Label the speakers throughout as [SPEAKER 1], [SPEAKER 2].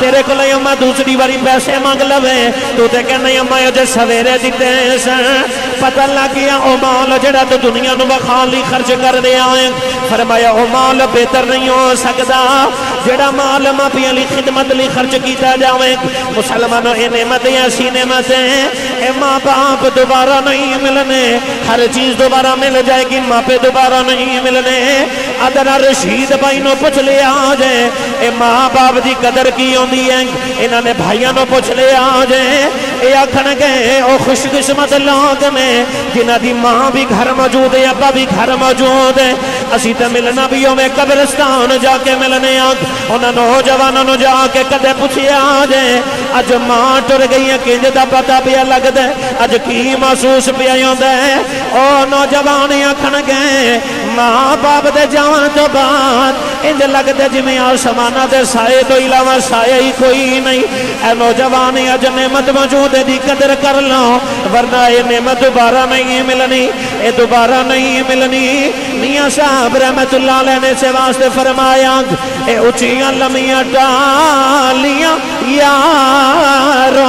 [SPEAKER 1] تیرے کو لئے اممہ دوسری باری پیسے مانگ لوے تو تے کہ نہیں اممہ جو سویرے دیتے ہیں پتہ لگیا او مال جڑا تو دنیا نو بخالی خرچ کر دے آئیں فرمایا او مال بہتر نہیں ہو سکتا جڑا مال ماں پیاں لی خدمت لی خرچ کیتا جاویں مسلمانوں اے نعمت ایسی نعمتیں اے ماں باپ دوبارہ نہیں ملنے ہر چیز دوبارہ مل جائے گی ماں پہ دوبارہ نہیں ملنے ادرا رشید بھائی نو پوچھ لے آجے اے ماں باپ دی قدر کی ہوندی ہے انہاں نے بھائیاں نو پوچھ لے آجے اے آکھن گئے او خوش قسمت لوگ میں جنہ دی ماں بھی گھر موجود ہے ابا بھی گھر موجود ہے اسی تے ملنا بھی ہمیں قبرستان جا کے ملنے انہاں نوجوانوں نو جا کے کدے پوچھے آجے اج ماں ٹر گئی ہے کنج دا پتہ پیا لگ دے اج کی محسوس پیا ہوندے او نوجوان آکھن گئے ماں باپ دے جان تو بعد انج لگ دے جویں آسماناں دے سائے تو علاوہ سایہ ہی کوئی نہیں اے نوجوان اج نعمت موجود دی قدر کر لو ورنہ یہ نعمت دوبارہ نہیں ملنی اے دوبارہ نہیں ملنی میاں صاحب رحمت اللہ علیہ نے سے واسطے فرمایا اے اچھیاں لمیاں ڈالیاں یاروں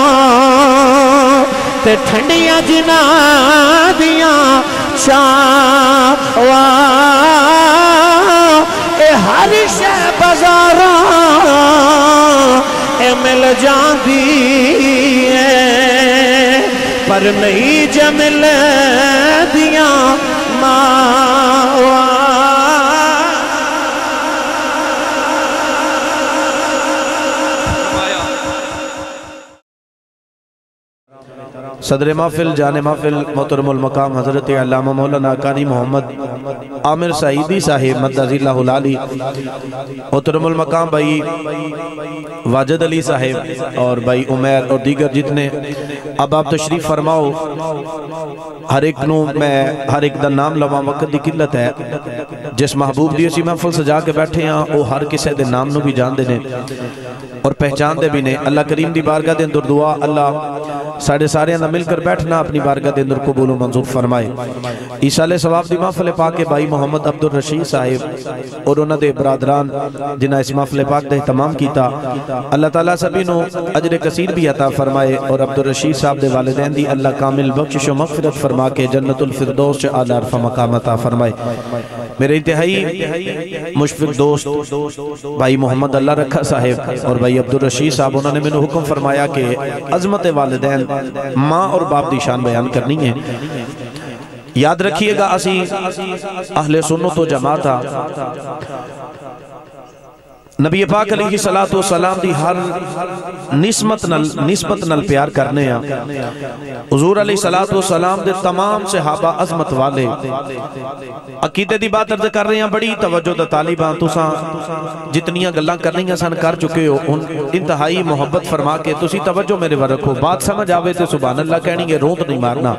[SPEAKER 1] تے ٹھنڈیاں جنا دیاں چاواں اے ہر شے بازاراں اے مل جاندی ہے پر نہیں جمل دیاں ماواں
[SPEAKER 2] صدر محفل جان محفل محترم المقام حضرت علامہ مولانا قاری محمد عامر سعیدی صاحب مدعی اللہ العالی محترم المقام بھائی واجد علی صاحب اور بھائی عمیر اور دیگر جتنے اب آپ تشریف فرماؤ ہر ایک نو میں ہر ایک دا نام لواں وقت دی قلت ہے جس محبوب دی اسی محفل سجا کے بیٹھے ہیں وہ ہر کسے دے نام نو بھی جان دے اور پہچان دے بھی نے اللہ کریم دی بارگاہ دے اندر دعا اللہ ساڑھے سارے اندر مل کر بیٹھنا اپنی بارگاہ دے اندر قبول و منظور فرمائے عیسیٰ ثواب دی محفل پاک بھائی محمد عبدالرشید صاحب اور انہوں دے برادران جنہ اس محفل پاک دے اہتمام کیتا اللہ تعالیٰ سبھی نو اجر کثیر بھی عطا فرمائے اور عبدالرشید صاحب دے والدین دی اللہ کامل بخشش و مغفرت فرما کے جنت الفردوس سے اعلی عرفہ مقام عطا فرمائے میرے انتہائی مشفق دوست بھائی محمد اللہ رکھا صاحب اور بھائی عبدالرشید صاحب انہوں نے میں نے حکم فرمایا کہ عظمت والدین ماں اور باپ دی شان بیان کرنی ہے یاد رکھیے گا اسی اہل سنت و جماعت نبی پاک علیہ السلام دی ہر نسبت نل پیار کرنے ہیں حضور علیہ السلام دے تمام صحابہ عظمت والے عقیدے دی بات عرض کر رہے ہیں بڑی توجہ دا طالبان تساں جتنیاں گلاں کرنی ہیں سن کر چکے ہو انتہائی محبت فرما کے تسی توجہ میرے ور رکھو بات سمجھ آوے تے سبحان اللہ کہنی ہے روت نہیں مارنا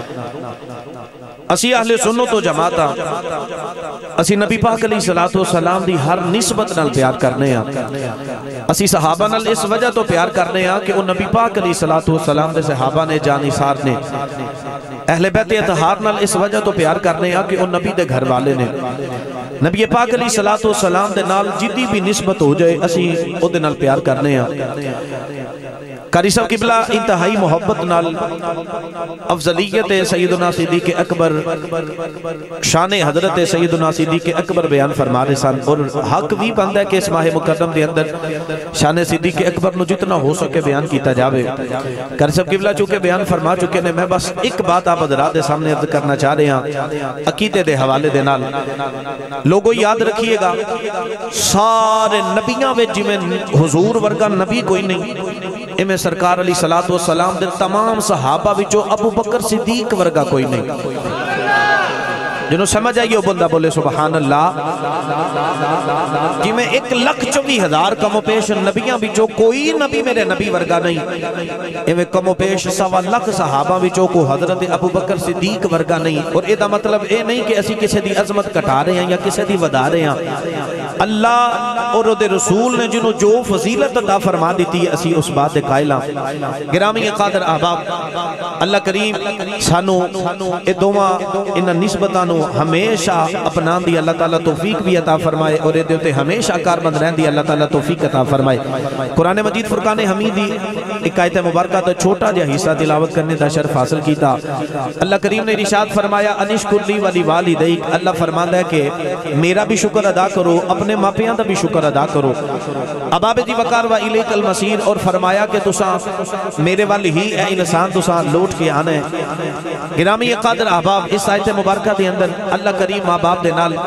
[SPEAKER 2] اسی اہل سنت و جماعت اسی نبی پاک علیہ السلام دی ہر نسبت نال پیار کرنے ہیں اسی صحابہ نال اس وجہ تو پیار کرنے ہیں کہ وہ نبی پاک علیہ السلام دے صحابہ نے جانی سار نے اہل بیت اطہار نال اس وجہ تو پیار کرنے ہیں کہ وہ نبی دے گھر والے نے نبی پاک علیہ السلام دے نال جدی بھی نسبت ہو جائے اسی او دے نال پیار کرنے ہیں قاری صاحب قبلہ انتہائی محبت نال افضلیت سیدنا صدیق اکبر شان حضرت سیدنا صدیق اکبر بیان فرما رہے سن اور حق بھی بندہ ہے کہ اس ماہ مکرم دے اندر شان صدیق اکبر نو جتنا ہو سکے بیان کیتا جاوے قاری صاحب قبلہ چونکہ بیان فرما چکے نے میں بس ایک بات آپ حضرات دے سامنے عرض کرنا چاہ رہے ہیں عقیدے دے حوالے دے نال لوگوں یاد رکھیے گا سارے نبیاں وچ جویں حضور ورگا نبی کوئی نہیں امیں سرکار علیہ السلام دے تمام صحابہ وچوں ابو بکر صدیق ورگا کوئی نہیں جنہوں سمجھ آئیے وہ بندہ بولے سبحان اللہ جی میں 1,24,000 کم و پیش نبیاں وچوں کوئی نبی میرے نبی ورگا نہیں ایویں کم و پیش 1,25,000 صحابہ وچوں کو حضرت ابو بکر صدیق ورگا نہیں اور اے دا مطلب اے نہیں کہ اسی کسے دی عظمت کٹا رہے ہیں یا کسے دی ودا رہے ہیں اللہ اور دے رسول نے جنہوں جو فضیلت عطا فرما دیتی ہے اسی اس بات دے قائلہ گرامی قادر احباب اللہ کریم سانو اے دوما انہا نسبتانو ہمیشہ اپنان دی اللہ تعالیٰ توفیق بھی عطا فرمائے اور دے ہوتے ہمیشہ کارمند رہن دی اللہ تعالیٰ توفیق عطا فرمائے قرآن مجید فرقان حمیدی ایک آیت مبارکہ تو چھوٹا جا حصہ تلاوت کرنے دا شرف حاصل کیتا اللہ کریم نے ارشاد فرمایا انشکر لی ولی والدیک اللہ فرماتا ہے کہ میرا بھی شکر ادا کرو اپنے ماپیاں دا بھی شکر ادا کرو اباب دی وقار و الیک المصیر اور فرمایا کہ تساں میرے والی ہی اے انسان تساں لوٹ کے آنے گرامی قادر احباب اس آیت مبارکہ دے اندر اللہ کریم ماں باپ دے نال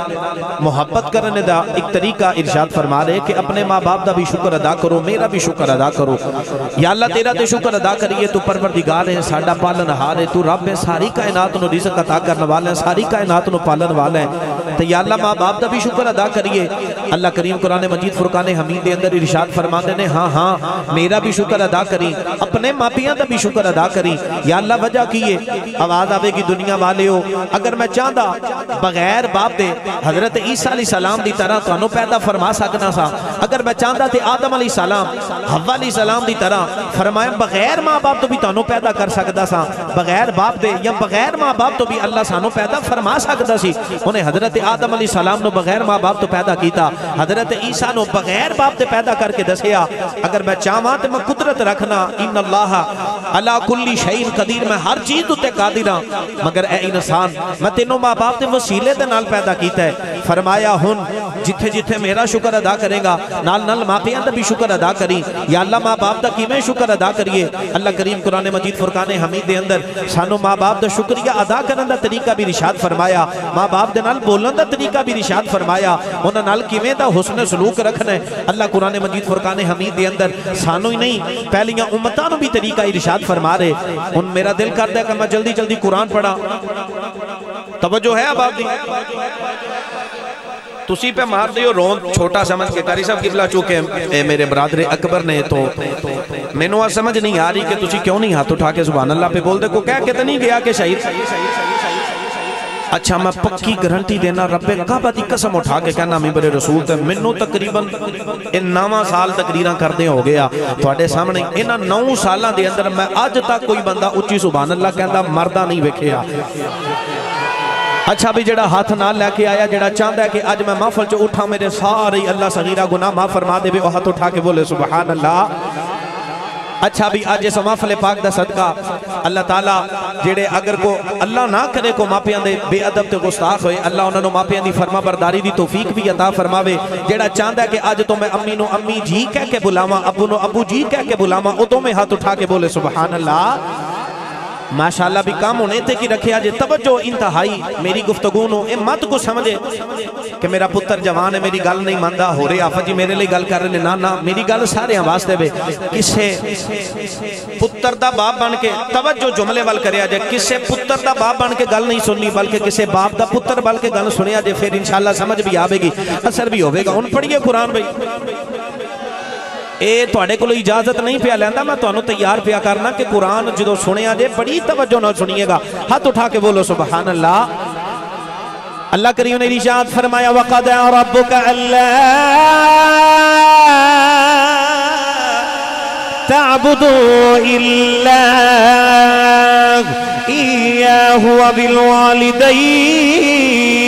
[SPEAKER 2] محبت کرنے دا ایک طریقہ ارشاد فرما رہے کہ اپنے ماں باپ دا بھی شکر ادا کرو میرا بھی شکر ادا کرو یا اللہ تیرا تے شکر ادا کریے تو پروردگار ہے ساڈا پالن ہار ہے تو رب ہے ساری کائنات نو رزق عطا کرنے والا ہے ساری کائنات نو پالن والا ہے تو یا اللہ ماں باپ دا بھی شکر ادا کریے اللہ کریم قرآن مجید فرقان حمید دے اندر ارشاد فرماتے نے ہاں ہاں میرا بھی شکر ادا کری اپنے ماپیاں دا بھی شکر ادا کری یا اللہ وجہ کیے آواز آوے کی دنیا والے ہو اگر میں چاہتا بغیر باپ دے حضرت عیسیٰ علیہ السلام دی طرح تو انو پیدا فرما سکنا سا اگر میں چاہتا تھے آدم علیہ السلام حوا علیہ السلام دی طرح فرمائے بغیر ماں باپ تو بھی تانوں پیدا کر سکتا سا بغیر باپ دے یا بغیر ماں باپ تو بھی اللہ سانوں پیدا فرما سکتا سی انہیں حضرت آدم علیہ السلام نو بغیر ماں باپ تو پیدا کیتا حضرت عیسیٰ نو بغیر باپ تے پیدا کر کے دسیا اگر میں چاہواں تے میں قدرت رکھنا ان اللہ علی کل شیء قدیر میں ہر چیز تے قادر ہاں مگر اے انسان میں تینوں ماں باپ تے وسیلے دے نال پیدا کیتا ہے فرمایا ہن جتھے جتھے میرا شکر ادا کرے گا نال نال ماپیاں دا بھی شکر ادا کری یا اللہ ماں باپ دا کیویں شکر ادا کریے اللہ کریم قرآن مجید فرقان حمید دے اندر سانو ماں باپ دا شکریہ ادا کرن دا طریقہ بھی ارشاد فرمایا ماں باپ دے نال بولن دا طریقہ بھی ارشاد فرمایا انہاں نال کیویں دا حسن سلوک رکھنا ہے اللہ قرآن مجید فرقان حمید دے اندر سانو ہی نہیں پہلیاں امتاں نو بھی طریقہ ارشاد فرما رہے ان میرا دل کرتا ہے کہ میں جلدی جلدی قرآن پڑھا توجہ ہے اب آپ دی تسی پہ مار دیو رون چھوٹا سمجھ کے قاری صاحب قبلہ چوکے میرے برادر اکبر نے تو میں نو سمجھ نہیں آ رہی کہ تسی کیوں نہیں ہاتھ اٹھا کے سبحان اللہ پہ بول دے کو کہہ کتنی گیا کہ شہید اچھا میں پکی گرنٹی دینا رب کعبہ دی قسم اٹھا کے کہنا ممبر رسول تے منو تقریباً ان 9 سال تقریراں کردے ہو گیا تواڈے سامنے انہاں 9 سالاں دے اندر میں اج تک کوئی بندہ اچھی سبحان اللہ کہندا مردہ نہیں ویکھیا اچھا بھی جڑا ہاتھ نہ لے کے آیا جڑا چاہتا ہے کہ آج میں محفل چو اٹھا میرے سارے اللہ صغیرہ گناہ معاف فرما دے وہ ہاتھ اٹھا کے بولے سبحان اللہ اچھا بھی آج اس محفل پاک دا صدقہ اللہ تعالیٰ جڑے اگر کو اللہ نہ کرے کو ماپیاں دے بے ادب تے گستاخ ہوئے اللہ انہوں نے ماپیاں دی فرما برداری دی توفیق بھی عطا فرماوے جڑا چاہتا ہے کہ آج تو میں امی نو امی جی کہہ کے بلاواں ابو نو ابو جی کہہ کے بلاواں او تو میں ہاتھ اٹھا کے بولے سبحان اللہ ماشاءاللہ بھی کام ہونے تھے کی رکھے آجے توجہ انتہائی میری گفتگو نو اے مت کو سمجھے کہ میرا پتر جوان ہے میری گل نہیں ماندہ ہو رہے آفت جی میرے لئے گل کر رہے نا میری گل سارے واسطے بے کسے پتر دا باپ بن کے توجہ جملے وال کرے آجے کسے پتر دا باپ بن کے گل نہیں سننی بلکہ کسے باپ دا پتر بل کے گل سنے آجے پھر انشاءاللہ سمجھ بھی آبے گی اثر بھی ہوئے گا ان پڑھئے قرآن بھئی اے توڑے کو اجازت نہیں پیا لیندہ میں تو انہوں تیار پیا کرنا کہ قرآن جدو سنے آجے بڑی توجہ نہ سنیے گا ہاتھ اٹھا کے بولو سبحان اللہ اللہ کریم نے ارشاد فرمایا وَقَدَ رَبُّكَ أَلَّا تَعْبُدُوا إِلَّا إِيَّاهُ وَبِالْوَالِدَيْنِ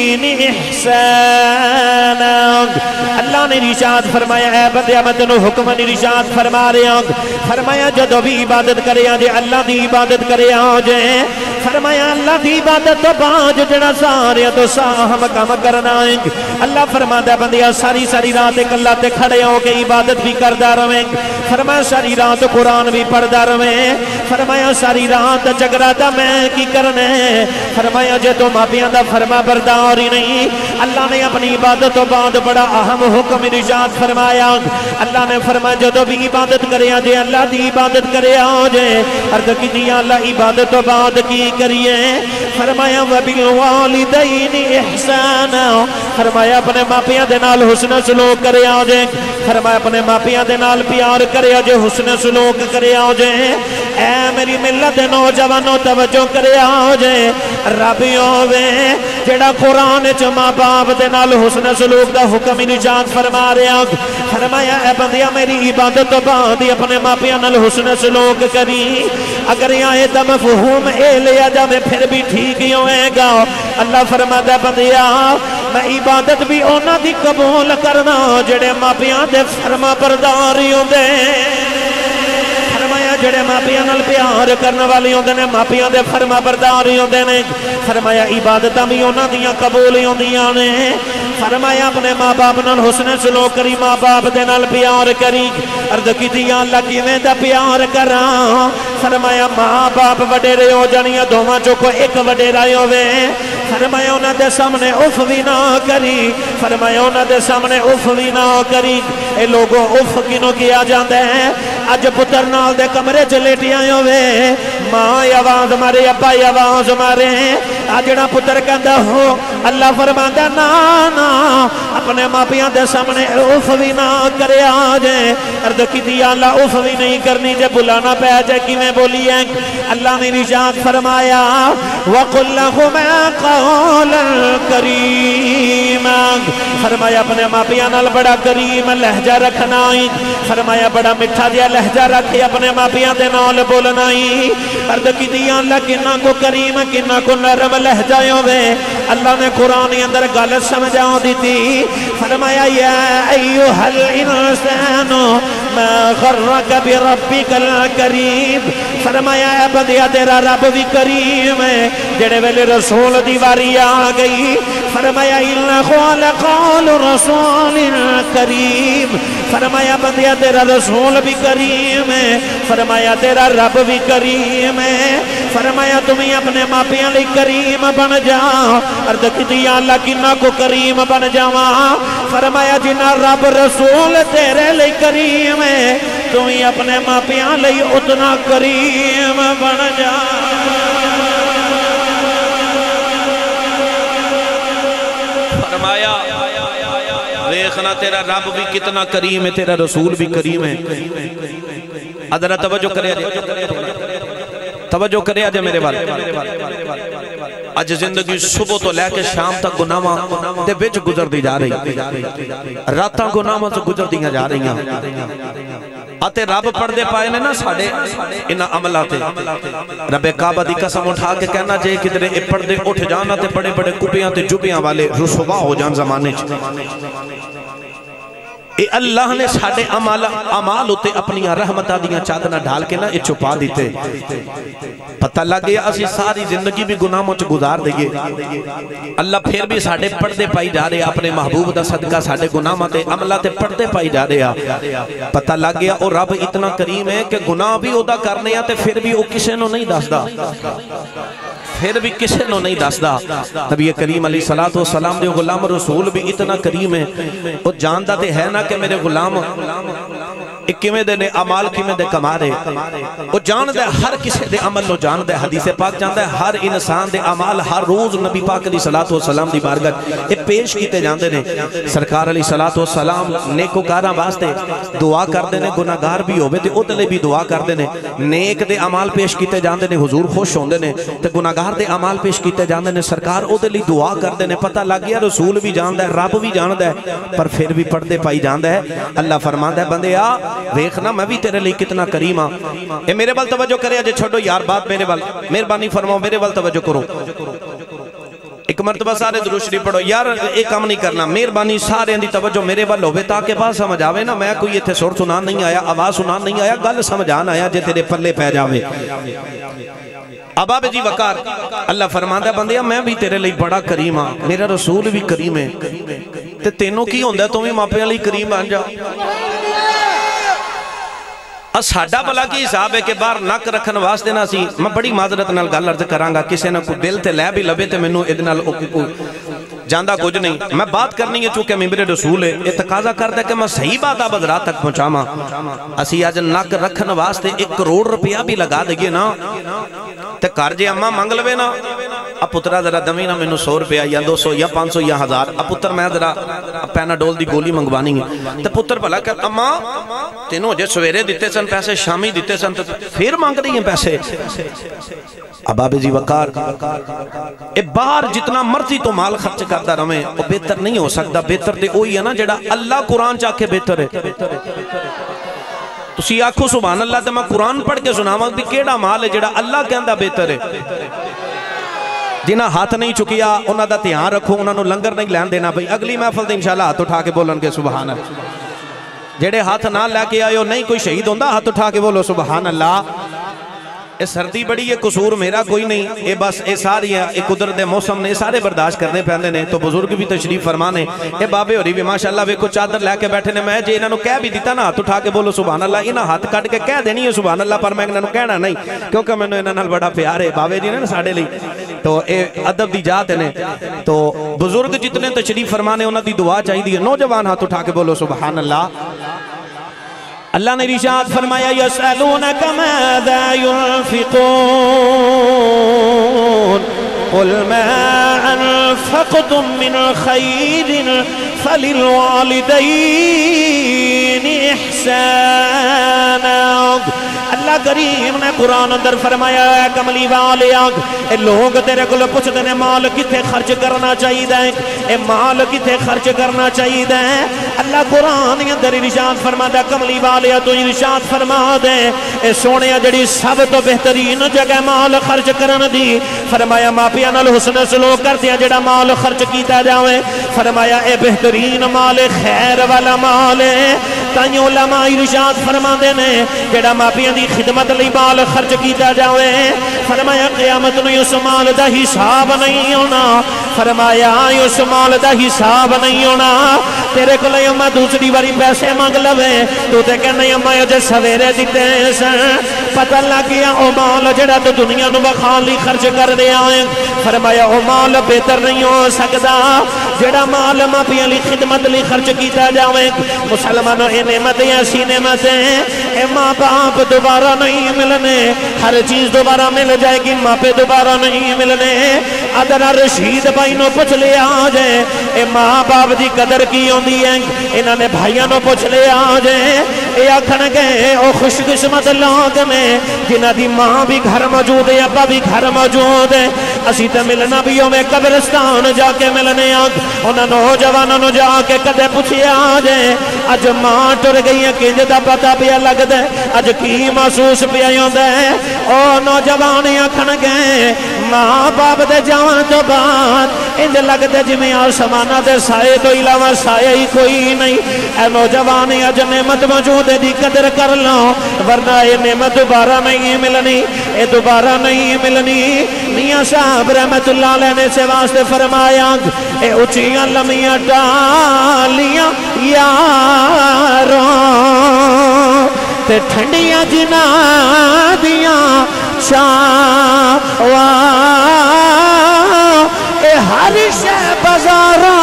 [SPEAKER 2] إِحْسَانًا اللہ نے ارشاد فرمایا اے بندے میں تینوں حکم ارشاد فرما رہے ہیں فرمایا جدو بھی عبادت کرے آجے اللہ دی عبادت کرے آجے فرمایا اللہ دی عبادت تو باج جڑا سارے تو ساہم کام کرنا ہے اللہ فرماتا ہے بندیا ساری ساری رات ایک اللہ تے کھڑے ہو کے عبادت بھی کردہ رویں فرمایا ساری رات قرآن بھی پڑھدہ رویں فرمایا ساری رات جگراتا میں کی کرنے فرمایا جے تو ماپیاں دا فرما برداری نہیں اللہ نے اپنی عبادت تو بعد بڑا اہم حکم ارشاد فرمایا اللہ نے فرمایا جدو بھی عبادت کرے آجے اللہ دی عبادت کرے آجے عرض کی دیا اللہ عبادت تو بعد کی کریے فرمایا وَبِالْوَالِدَيْنِ إِحْسَانًا فرمایا اپنے ماپیاں دے نال حسن سلوک کرے آجے
[SPEAKER 1] فرمایا اپنے ماپیاں دے نال پیار کریا جے حسن سلوک کریا جے اے میری ملت دے نوجوانوں توجہ کریا جے ربیوں وے جڑا قرآن چ ماں باپ دے نال حسن سلوک دا حکم نجات فرما رہا فرمایا اے بندیا میری عبادت تو بعد اپنے ماپیاں نال حسن سلوک کری اگر آئے دا مفہوم اے لیا جاوے پھر بھی ٹھیک ہی ہوئے گا اللہ فرماتا بندیا میں عبادت بھی اونا دی قبول کرنا جڑے ماپیاں دے فرما برداری ہوندے فرمایا جڑے ماپیاں نال پیار کرنے والی ہوندے نے ماپیاں دے فرما برداری ہوندے نے فرمایا عبادتاں بھی اونا دیاں قبول ہوندیاں نے فرمایا اپنے ماں باپ نال حسن سلوک کری ماں باپ دے نال پیار کری عرض کیتی یا اللہ کیویں دا پیار کراں فرمایا ماں باپ وڈیرے ہو جانیاں دوواں چوں کوئی ایک وڈیرا ہووے فرمایا انہاں دے سامنے اف بھی نہ کری فرمایا انہاں دے سامنے اف بھی نہ کری اے لوگوں اف کینوں کیا جاندا ہے اج پتر نال دے کمرے چ لیٹیا ہووے ماں آواز مارے ابا آواز مارے جڑا پتر کہندا ہو اللہ فرماندا نا نا اپنے ماپیاں دے سامنے اف بھی نہ کریا جے عرض کیتی یا اللہ اف بھی نہیں کرنی جے بلانا پے جے کیویں بولی ہے اللہ نے ارشاد فرمایا وقل لهما قولا کریما فرمایا اپنے ماپیاں نال بڑا کریم لہجہ رکھنا فرمایا بڑا میٹھا جہا لہجہ رکھے اپنے ماپیاں دے نال بولنا عرض کیتی یا اللہ کنا کو کریم کنا کو نرم لہجہ ہوے اللہ نے قرآن اندر گل سمجھا دیتی فرمایا یا ایھا الانسان ما غرک بربک الکریم فرمایا اے بندیا تیرا رب بھی کریم ہے جڑے ویلے رسول دی واری آ گئی فرمایا انہ لقول رسول کریم فرمایا بندیا تیرا رسول بھی کریم ہے فرمایا تیرا رب بھی کریم ہے فرمایا تمہیں اپنے ماپیاں لئی کریم بن جا عرض کیتی یا اللہ کنا کو کریم بن جاواں فرمایا جنا رب رسول تیرے لئی کریم ہے تمہیں اپنے ماپیاں لئی اتنا کریم بن جا
[SPEAKER 2] فرمایا دیکھنا تیرا رب بھی کتنا کریم ہے تیرا رسول بھی کریم ہے ادھر توجہ کرے توجہ کرے آجے میرے بات اج زندگی صبح تو لے کے شام تک گناہاں دے وچ گزر دی جا رہی راتاں گناہاں سے گزر دیاں جا رہی آتے رب پڑھ دے پائے نے نا ساڑے انہا عملاتے رب کعبہ دی قسم اٹھا کے کہنا جائے کدھرے پڑھ دے اٹھ جانا تے بڑے بڑے کپیاں تے جبیاں والے رسوا ہو جان زمانے اے اللہ نے ساڑے عمال ہوتے اپنی رحمتہ دیاں چادنا ڈھال کے نا اے چھپا دیتے پتہ لگ گیا اسی ساری زندگی بھی گناہوں چ گزار دئیے اللہ پھر بھی ساڑے پڑھتے پائی جا رہے اپنے محبوب دا صدقہ ساڑے گناہوں تے عملہ تے پڑھتے پائی جا رہے پتہ لگ گیا اور رب اتنا کریم ہے کہ گناہ بھی ادا کرنے تے پھر بھی وہ کسے نو نہیں دسدا پھر بھی کسے نو نہیں دسدا نبی کریم علیہ السلام دے غلام رسول بھی اتنا کریم ہے وہ جانتا تے ہے نا کہ میرے غلام کیویں دے نے عمال کیویں دے کما رہے وہ جان دے ہر کسی دے عمل نو جان دے حدیث پاک جان دے ہر انسان دے عمال ہر روز نبی پاک علیہ السلام دی بارگاہ اے پیش کیتے جاندے نے سرکار علیہ السلام نیکوکاراں واسطے دعا کردے نے گناہگار بھی ہوے تے اودے لئی بھی دعا کردے نے نیک دے عمال پیش کیتے جاندے نے حضور خوش ہوندے نے تے گناہگار دے عمال پیش کیتے جاندے نے سرکار اودے لئی دعا کردے نے پتہ لگ گیا رسول بھی جاندا ہے رب بھی جاندا ہے پر پھر بھی پڑھدے پائی جاندا ہے اللہ فرماندا ہے بندیا دیکھنا میں بھی تیرے لئے کتنا کریم ہاں اے میرے بال توجہ کرے آجے چھوڑو یار بات میرے بال مہربانی فرماؤ میرے بال توجہ کرو ایک مرتبہ سارے درود شریف پڑھو یار ایک کام نہیں کرنا مہربانی سارے اندی توجہ میرے بال ہوئے تاکہ بات سمجھ آوے نا میں کوئی اتھے سور سنان نہیں آیا آواز سنان نہیں آیا گل سمجھان آیا جے تیرے پلے پہ جاوے اباب جی وقار اللہ فرماندہ بندیا میں بھی تیرے لئے بڑا کریم ہاں میرا رسول بھی کریم ہے تے تینوں کی ہوندہ ہے تمہیں ماپیاں لئے کریم بن جا ساڑھا بلا کی حساب ہے کہ بار نک رکھن واسطے نہ سی میں بڑی معذرت نال گل عرض کرانگا کسے نہ کوئی دل تے لے بھی لبے تے میں نو ادنال جاندہ کچھ نہیں میں بات کرنی ہے چونکہ ممبر رسول ہے یہ تقاضا کرتا ہے کہ میں صحیح بات آپ حضرات تک پہنچاما اسی آج نک رکھن واسطے 1 کروڑ روپیہ بھی لگا دے گئے نا تے کار جے اممہ منگ لوے نا پترا ذرا دمی نہ مینوں 100 روپیہ یا 200 یا 500 یا 1000 پتر میں ذرا پیناڈول دی گولی منگوانی ہے تے پتر بھلا کہ اماں تینوں جے سویرے دیتے سن پیسے شامی دیتے سن تے پھر مانگ رہی ہیں پیسے اباب جی وقار اے باہر جتنا مرضی تو مال خرچ کرتا رہے وہ بہتر نہیں ہو سکتا بہتر تے وہی ہے نا جڑا اللہ قرآن چاہ کے بہتر ہے تسی آکھو سبحان اللہ تے میں قرآن پڑھ کے سناواں بھی کیڑا مال ہے جڑا اللہ کہندا بہتر ہے جنہاں ہاتھ نہیں چکیا انہاں دا دھیان رکھو انہاں نو لنگر نہیں لین دینا بھئی اگلی محفل تے انشاءاللہ ہاتھ اٹھا کے بولن کے سبحان اللہ جڑے ہاتھ نہ لے کے آئے ہو نہیں کوئی شہید ہوندا ہاتھ اٹھا کے بولو سبحان اللہ اے سردی بڑی ہے قصور میرا کوئی نہیں اے بس اے ساری اے قدرت موسم نے سارے برداشت کرنے پہندے نے تو بزرگ بھی تشریف فرمانے اے بابے ہوری بھی ماشاءاللہ ویکھو چادر لے کے بیٹھے نے میں جے انہاں نو کہہ بھی دیتا نا ہاتھ اٹھا کے بولو سبحان اللہ انہاں ہاتھ کٹ کے کہہ دینی ہے سبحان اللہ پر میں انہاں نو کہنا نہیں کیونکہ میں انہاں نال بڑا پیار ہے بابے جی نے ساڈے لئی تو اے ادب دی ذات نے تو بزرگ جتنے تشریف فرمانے انہاں دی دعا چاہیے نوجوان ہاتھ اٹھا کے بولو سبحان اللہ اللہ نے ارشاد فرمایا یسألونک ماذا ينفقون قل ما انفقتم من خیر فللوالدین احسانا اللہ کریم نے قرآن اندر فرمایا ہے کملی والے آگ اے لوگ تیرے کو پوچھتے ہیں مال کتے خرچ کرنا چاہیے دیں اے مال کتے خرچ کرنا چاہیے دیں اللہ قرآن اندر ارشاد فرما دے کملی والے تو ارشاد فرما دے اے سونے جڑی سب تو بہترین جگہ مال خرچ کرن دی فرمایا ماپیاں نال حسن سلوک کر دیا جڑا مال خرچ کیتا جاوے فرمایا اے بہترین مال خیر والا مال ہے تائیں علماء ارشاد فرما دے نے جڑا ماپیاں دی خدمت لی مال خرچ کیتا جاوے فرمایا قیامت نو اس مال دا حساب نہیں ہونا فرمایا اس مال دا حساب نہیں ہونا تیرے کو لئے اممہ دوسری باری پیسے مانگ لوے تو تے کہنے اممہ جو سویرے دیتے سن پتہ لگیا او مال جڑا تو دنیا نو بخالی خرچ کر دے آئیں فرمایا او مال بہتر نہیں ہو سکتا جڑا مال ماپیاں لی خدمت لی خرچ کیتا جاوے مسلمانوں اے نعمتیں ایسی نعمتیں اے ماں باپ دوبارہ نہیں ملنے ہر چیز دوبارہ مل جائے گی ماں پہ دوبارہ نہیں ملنے ادھر رشید بھائی نو پوچھ لے آجے اے ماں باپ دی قدر کی ہوندی ہے انہاں نے بھائیاں نو پوچھ لے آجے اے آکھن گئے او خوش قسمت لوگ نے جنہاں دی ماں بھی گھر موجود ہے ابا بھی گھر موجود ہے اسی تے ملنا بھی ہمیں قبرستان جا کے ملنے آگ انہاں نوجوانوں نو جا کے کدے پوچھے آجے اج ماں ٹر گئی ہے کنج دا پتہ پیا لگ دے اج کی محسوس پیا ہوندے او نوجوان آکھن گئے ماں باپ دے جان تو بعد انج لگ دے جویں آسماناں دے سائے تو علاوہ سائے ہی کوئی نہیں اے نوجوان اج نعمت موجود ہے دی قدر کر لو ورنہ یہ نعمت دوبارہ نہیں ملنی اے دوبارہ نہیں ملنی میاں صاحب رحمت اللہ علیہ نے سے واسطے فرمایا اے اونچیاں لمیاں ڈالیاں یاروں تے ٹھنڈیاں جناں دیاں چھاواں اے ہر شے بازاراں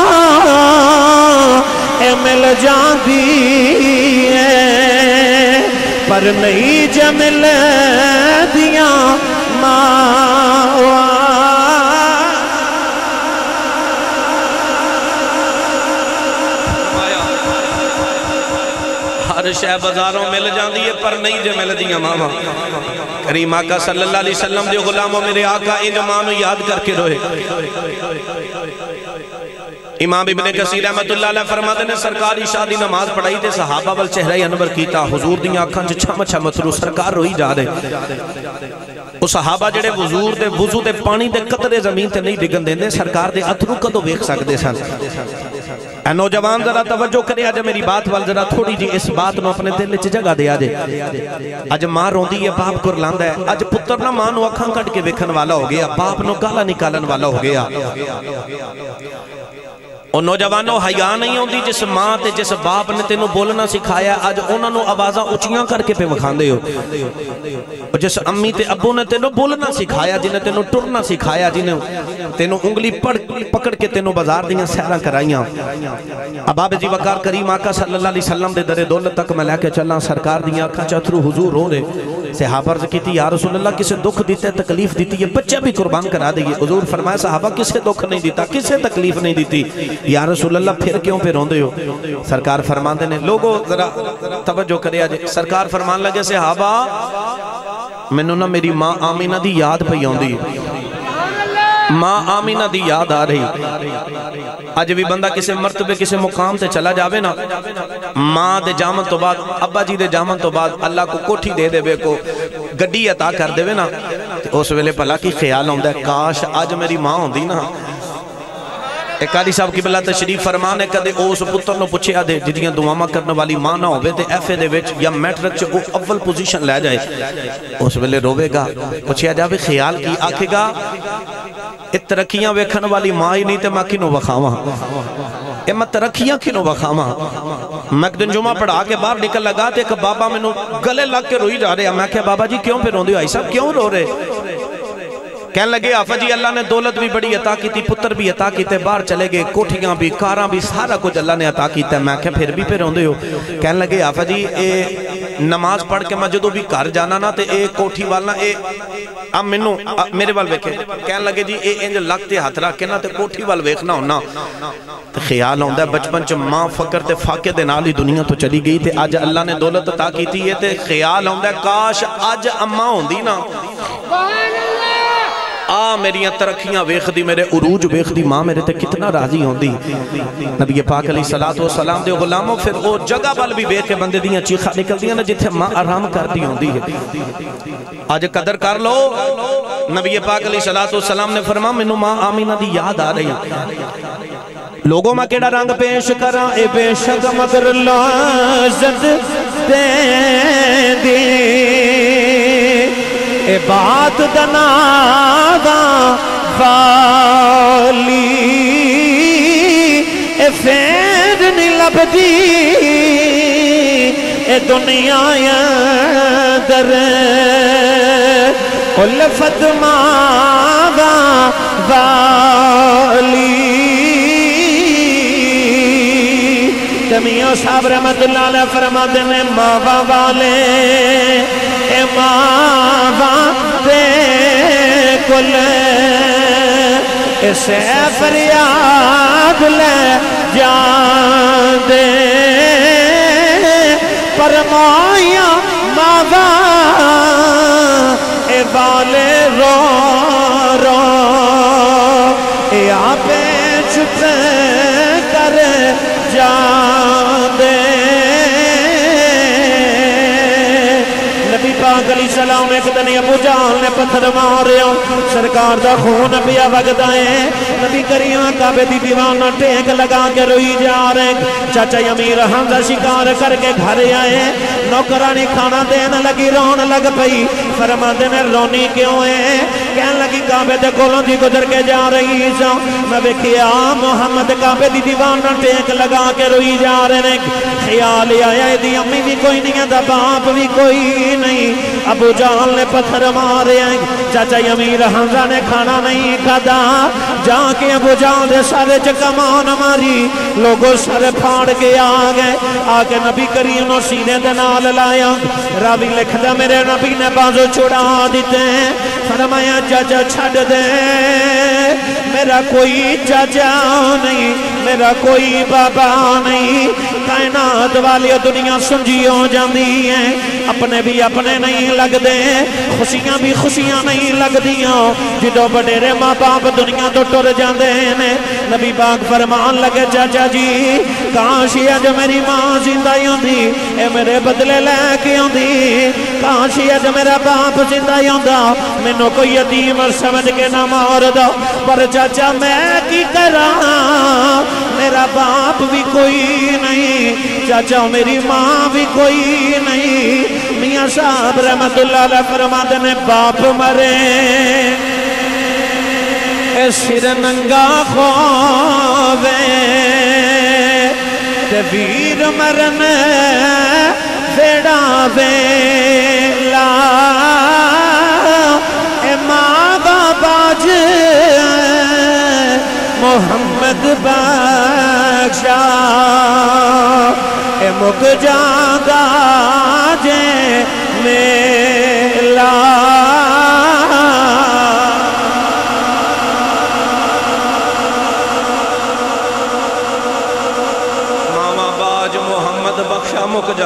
[SPEAKER 2] اے مل جاندی ہے پر نہیں جے مل دیاں ماواں ہر شے بازاروں مل جاندی ہے پر نہیں جے مل دیاں ماواں کریم آقا صلی اللہ علیہ وسلم دے غلاموں میرے آقا ان مانو یاد کر کے روئے امام ابن کثیر رحمت اللہ علیہ فرماتے نے سرکاری شادی نماز پڑھائی تے صحابہ وال چہرہ انور کیتا حضور دی آنکھاں چ چھم چھم ترو سرکار روئی جا دے وہ صحابہ جڑے وضو دے پانی دے قطرے زمین تے نہیں ڈگن دیندے سرکار دے اتھرو کدو ویکھ سکدے سن اے نوجوان ذرا توجہ کرے اج میری بات وال ذرا تھوڑی جی اس بات نو اپنے دل وچ جگہ دے آجے اج ماں روندی ہے باپ کرلاندا ہے اج پتر نہ ماں نو اکھاں کٹ کے ویکھن والا ہو گیا باپ نو گالا نکالن والا ہو گیا اور نوجوانوں حیا نہیں ہوندی جس ماں تے جس باپ نے تینوں بولنا سکھایا اج انہاں نو آوازاں اونچیاں کر کے پہ وکھاندے ہو اور جس امی تے ابو نے تینوں بولنا سکھایا جنہیں تینوں ٹرنا سکھایا جنہیں تینوں انگلی پکڑ کے تینوں بازار دیاں سیراں کرائیاں اباب جی وقار کریم آقا صلی اللہ علیہ وسلم دے در دولت تک میں لے کے چلاں سرکار دیاں آنکھاں چترو حضور ہو رہے صحابہ عرض کی تھی یا رسول اللہ کسے دکھ دیتا ہے تکلیف دیتی ہے بچہ بھی قربان کرا دے گی حضور فرمایا صحابہ کسے دکھ نہیں دیتا کسے تکلیف نہیں دیتی یا رسول اللہ پھر کیوں پہ روندے ہو سرکار فرمان دے نے لوگو ذرا توجہ کرے آجے سرکار فرمان لگے صحابہ میں نہ میری ماں آمینہ دی یاد پہ ہوندی ماں آمینہ دی یاد آ رہی آج بھی بندہ کسے مرتبے کسے مقام تے چلا جاوے نا ماں دے جامن تو بعد ابا جی دے جامن تو بعد اللہ کو کوٹھی دے دے بے کو گڈی عطا کر دے بے نا اس ویلے پہلا کی خیال ہوندہ ہے کاش آج میری ماں ہوندی نا ایک قاری صاحب کی بلہ تشریف فرمانے کدے اس پتر نو پوچھے آدھے جدیاں دعاما کرنے والی ماں نہ ہوئے تے ایف اے دے وچ یا میٹرک چے وہ اول پوزیشن لے جائے اس ویلے روے گا پوچھے جاوے خیال کی آکھے گا ترقیاں ویکھن والی ماں ہی نہیں تے میں کنوں بخاواں میں ترقیاں کنوں بخاواں میں ایک دن جمعہ پڑھا کے باہر نکل لگا تے کہ بابا میں نو گلے لگ کے روئی جا رہے ہیں میں کہا بابا جی کیوں پہ روندے ہو آئی صاحب کیوں رو رہے کہنے لگے آفا جی اللہ نے دولت بھی بڑی عطا کی تھی پتر بھی عطا کی تھے باہر چلے گئے کوٹھیاں بھی کاراں بھی سارا کچھ اللہ نے عطا کی تھے میں کہا پھر بھی پہ روندے ہو کہنے لگے آفا جی نماز پڑھ کے میں جدو بھی گھر جانا نا تے اے کوٹھی والنا اے اب منو میرے وال ویکھے کہنے لگے جی اے انج لگتے ہاتھ رکھ کے نا تے کوٹھی وال ویکھنا ہونا خیال ہوندہ ہے بچپن چ ماں فقر تے فاقے دے نال ہی دنیا تو چلی گئی تے آج اللہ نے دولت عطا کی تھی تے خیال ہوندہ ہے کاش آج اماں ہوندی نا میریاں ترقیاں ویخ دی میرے عروج ویخ دی ماں میرے تے کتنا راضی ہوندی نبی پاک علیہ السلام دے غلاموں پھر وہ جگہ بال بھی ویخ کے بندے دیاں چیخا نکل دیاں نا جتھے ماں آرام کر دی ہوندی ہے آج قدر کر لو نبی پاک علیہ السلام نے فرما منو ماں آمینہ دی یاد آ رہی لوگوں میں کیڑا رنگ پیش کرا اے بے شک مگر لازد دے دی اے بات دناغا والی اے فیر نہیں لبدی اے دنیا در قلفت ماغا والی میاں صاحب رحمت اللہ علیہ فرما دینے ماوا والے اے ماوا دے کل اسے فریاد لے جان دے پر مایا ماوا اے والے رو رو اے آپے چھپے کر جان دے نبی پاک علیہ السلام ایک دن ابو جہل نے پتھر مارے سرکار دا خون پیا وگدا ہے نبی کریم کعبے دی دیوار ٹیک لگا کے روئی جا رہے چاچا امیر حمزہ شکار کر کے گھر آئے نوکرانی کھانا دین لگی رون لگ پئی فرماندے نے رونی کیوں ہے کہن لگی کعبے دے کولوں دی گزر کے جا رہی سا میں ویکھیا محمد کعبے دی دیوار ٹیک لگا کے روئی جا رہے خیال آیا دی امی بھی کوئی نہیں دا باپ بھی کوئی نہیں ابو جہل نے پتھر مارے ہیں چاچا امیر حمزہ نے کھانا نہیں کھادا جا کے ابو جہل دے سارے چکمان ماری لوگوں سارے پھاڑ کے آگئے آکے نبی کریم نو سینے دے نال لایا راوی لکھ دا میرے نبی نے بازو چھڑا دیتے ہیں فرمایا چاچا چھڑ دے میرا کوئی چاچا نہیں میرا کوئی بابا نہیں کائنات والی دنیا سنجی ہو جاندی ہیں اپنے بھی اپنے نہیں لگ دے خوشیاں بھی خوشیاں نہیں لگ دیاں جدو بڑیرے ماں باپ دنیا تو ٹر جاندے ہیں نبی پاک فرمان لگے چاچا جی کاشی اج میری ماں زندہ ہوندی اے میرے بدلے لے کے ہوندی کاشی اج میرا باپ زندہ ہوندا مینوں کوئی یتیم سمجھ کے نہ مار دو پر چاچا میں کی کراں میرا باپ بھی کوئی نہیں چاچا میری ماں بھی کوئی نہیں میاں صاحب رحمت اللہ علیہ فرماتے نے باپ مرے اے سر ننگا خووے تے ویر مرن ویڑا ویلا اے ماں باج محمد بخشا اے مک جاندہ جے میں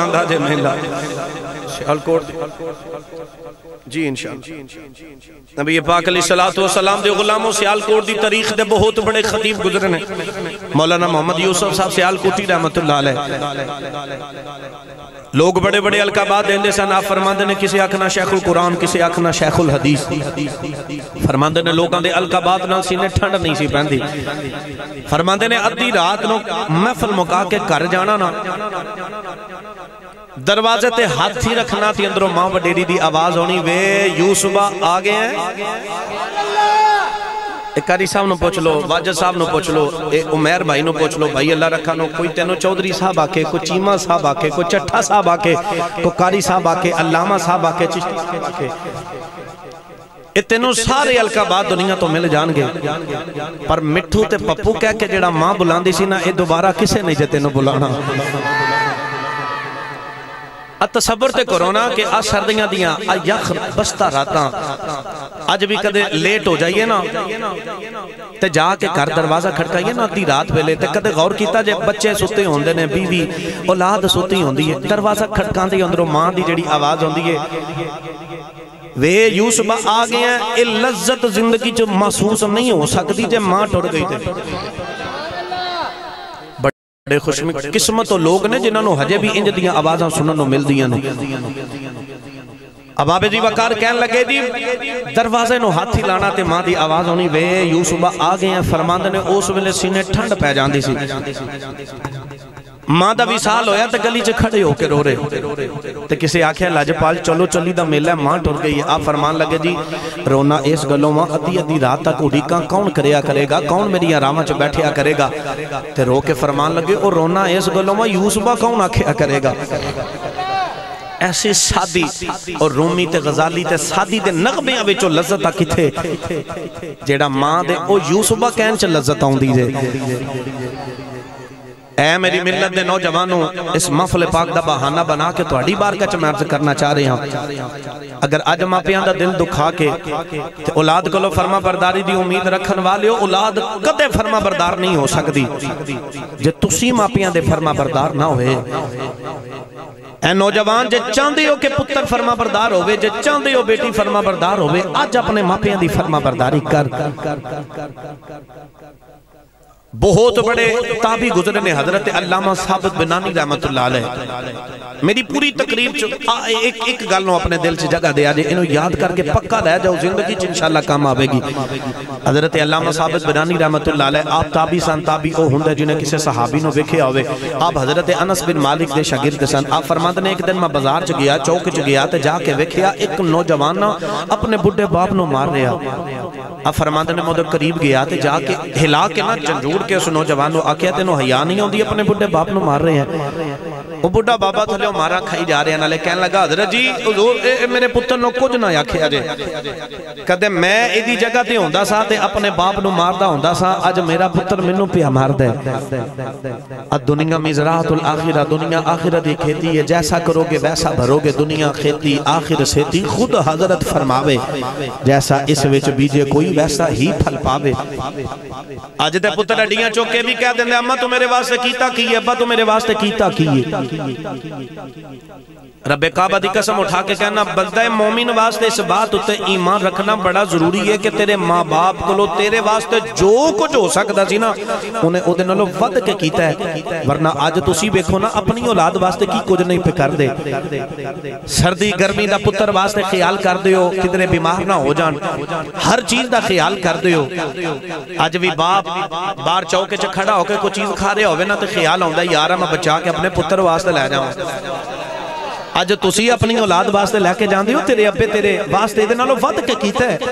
[SPEAKER 2] جاندہ جے میلا سیالکوٹ جی انشاءاللہ نبی پاک علیہ السلام دے غلاموں سیالکوٹ دی تاریخ دے بہت بڑے خطیب گزرنے مولانا محمد یوسف صاحب سیالکوٹی رحمت اللہ علیہ لوگ بڑے بڑے القابات دیندے سن آپ فرماندے نے کسی آکھنا شیخ القرآن کسی آکھنا شیخ الحدیث فرماندے نے لوگاں دے القابات نال سینے ٹھنڈ نہیں سی پہندی فرماندے نے ادھی رات نو محفل مکا کے کر جانا نا دروازے تے ہاتھ ہی رکھنا تھی اندروں ماں وڈیری دی آواز ہونی وے یوسفہ آگے ہیں ایک قاری صاحب نو پوچھ لو واجد صاحب نو پوچھ لو عمیر بھائی نو پوچھ لو بھائی اللہ رکھا نو کوئی تینو چودری صاحب آکے کوئی چیمہ صاحب آکے کوئی چٹھا صاحب آکے کوئی قاری صاحب آکے علامہ صاحب آکے چشتی صاحب آکے اتنو سارے القابات دنیا تو مل جان گے پر مٹھو تے پپو کہہ کے جڑا ماں بلاندی سی نا اے دوبارہ کسے نہیں جے تینو بلانا تصور تے کرونا کہ آج سردیاں دیاں یخ بستہ راتاں آج بھی کدے لیٹ ہو جائیے نا تے جا کے گھر دروازہ کھڑکائیے نا دی رات پہلے تے کدے غور کیتا جے بچے سوتے ہوندے نے بیوی اولاد سوتی ہوندی ہے دروازہ کھڑکاں دی اندروں ماں دی جڑی آواز ہوندی ہے وے یوسفہ آگئے ہیں اے لذت زندگی جو محسوس نہیں ہو سکتی جے ماں ٹوڑ گئی تھے بڑے خوش قسمت و لوگ نے جنہوں نے ہجے بھی انج دیاں آوازاں سننوں مل دیاں نو اب آبے دی وقار کہن لگے دی دروازے نو ہاتھی لانا تے ماں دی آواز ہونی وے یوسفہ آگئے ہیں فرماندے نے اس ویلے سینے ٹھنڈ پہ جاندی سی ماں دا وصال ہویا تے گلی چ کھڑے ہو کے رو رہے تے کسے آکھیا لاجپال چلو چلی دا میلہ ماں ٹر گئی آپ فرمان لگے جی رونا اس گلوں ماں ادھی رات تک اڑیکاں کون کریا کرے گا کون میری آرامہ چ بیٹھیا کرے گا تے رو کے فرمان لگے اور رونا اس گلوں ماں یوسفہ کون آکھیا کرے گا ایسے سادی اور رومی تے غزالی تے سادی دے نغمے وچوں لذت آکی تھے جیڑا ماں دے او یوسفہ کہن چ لذت آن دی جے اے میری ملت دے نوجوانوں اس محفل پاک دا بہانہ بنا کے تو اڑی بار کچھ میں عرض کرنا چاہ رہے ہیں اگر آج ماں پیاں دا دل دکھا کے تے اولاد کو لو فرما برداری دی امید رکھن والے ہو اولاد کدے فرما بردار نہیں ہو سکتی جے تسی ماں پیاں دے فرما بردار نہ ہوئے اے نوجوان جے چاندے ہو کہ پتر فرما بردار ہوئے جے چاندے ہو بیٹی فرما بردار ہوئے آج اپنے ماں پیاں دی فرما برداری کر بہت بڑے تابعی گزرنے حضرت علامہ ثابت بنانی رحمت اللہ علیہ میری پوری تقریب ایک گالنوں اپنے دل سے جگہ دیا جائے انہوں یاد کر کے پکا رہ جاؤ زندگی انشاءاللہ کام آوے گی حضرت علامہ ثابت بنانی رحمت اللہ علیہ آپ تابعی سن تابعی او ہندے جنہیں کسے صحابی نو ویکھے ہوئے آپ حضرت انس بن مالک دے شاگرد سن آپ فرماتے نے ایک دن میں بازار چ گیا چوک چ گیا تے جا کے ویکھیا ایک نوجوان اپنے بڈھے باپ نو مار رہا آپ فرماتے نے مودر قریب گیا تے جا کے ہلا کے نہ جنجوڑ کے اس نوجوان آکھیا تینوں حیا نہیں ہوندی اپنے بڈھے باپ نو مار رہے ہیں وہ بڈھا بابا تھلے مارا کھائی جا رہے ہیں نالے کہنے لگا حضرت جی حضور میرے پتر نو کچھ نہ آکھیا جے کدے میں ایدی جگہ تے ہوندا سا تے اپنے باپ نو ماردا ہوندا سا اج میرا پتر مینوں پیا ماردا ہے الدنیا مزرعۃ الاخرہ دنیا آخرت دی کھیتی ہے جیسا کرو گے ویسا بھرو گے دنیا کھیتی آخر سیتی خود حضرت فرماوے جیسا اس وچ بیجے کوئی ویسا ہی پھل پاوے اج تے پتر اڈیاں چوکے بھی کہہ دیندے اماں تو میرے واسطے کیتا کی ابا تو میرے واسطے کیتا کی رب کعبہ دی قسم اٹھا کے کہنا بندہ مومن واسطے اس بات ہوتے ایمان رکھنا بڑا ضروری ہے کہ تیرے ماں باپ کو لو تیرے واسطے جو کچھ ہو سکتا سی نا انہیں او دن لو ود کے کیتا ہے ورنہ آج تسی بیکھو نا اپنی اولاد واسطے کی کچھ نہیں پہ کر دے سردی گرمی دا پتر واسطے خیال کر دے ہو کتنے بیمار نہ ہو جان ہر چیز دا خیال کر دے ہو آج بھی باپ بار چوکے چھ کھڑا ہو کے کوئی چیز کھا رہے ہوئے نا تو خیال ہوندہ یارہ میں بچا کے اپنے پتر واسطے لے جاؤں آج تسی اپنی اولاد واسطے لے کے جان دیو تیرے ابے تیرے واسطے دے نالو ود کے کیتا ہے